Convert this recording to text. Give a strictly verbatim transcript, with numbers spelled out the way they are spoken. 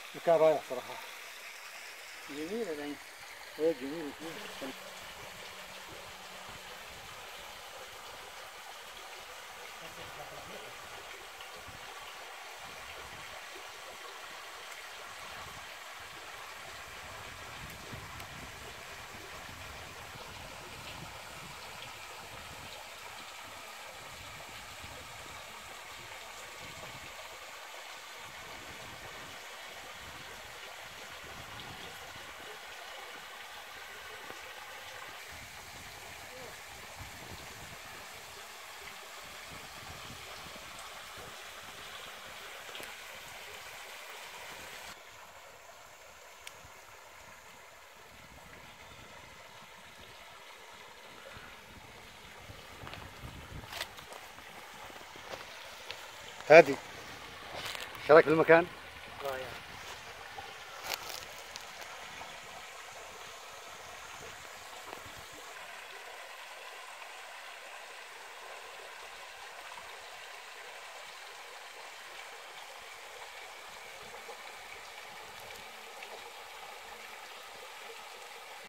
مكان رائع صراحة. جميلة العين. ايه جميل جميل. هادي، ايش رايك في المكان؟ رائع.